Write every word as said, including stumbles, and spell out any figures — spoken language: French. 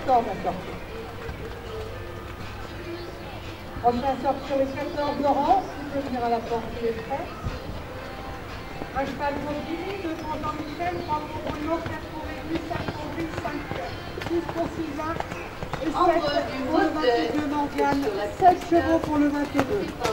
septembre à sortir. Prochain sort sur les quatorze Laurence, qui peut venir à la porte des frais. Un cheval pour Jimmy, deux pour Jean-Michel, trois pour Bruno, quatre pour Rémi, cinq pour Gilles, cinq, six pour Sylvain et sept pour le vingt et deux Morgane, sept chevaux pour le vingt et deux.